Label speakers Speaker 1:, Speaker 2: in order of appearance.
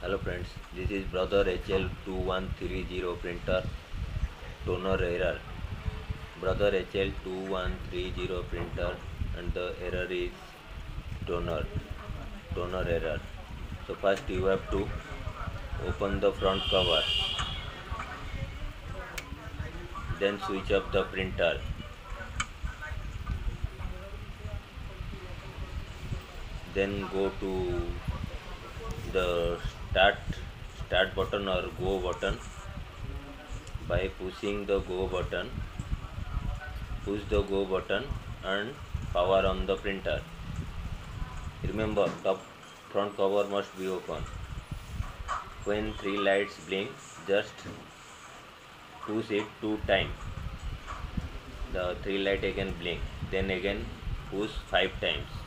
Speaker 1: Hello friends, this is brother HL2130 printer toner error. Brother HL2130 printer and the error is toner error. So first you have to open the front cover, then switch off the printer, then go to the start button or go button. By pushing the go button, push the go button and power on the printer. Remember, top front cover must be open. When three lights blink, just push it 2 times. The three light again blink, then again push 5 times.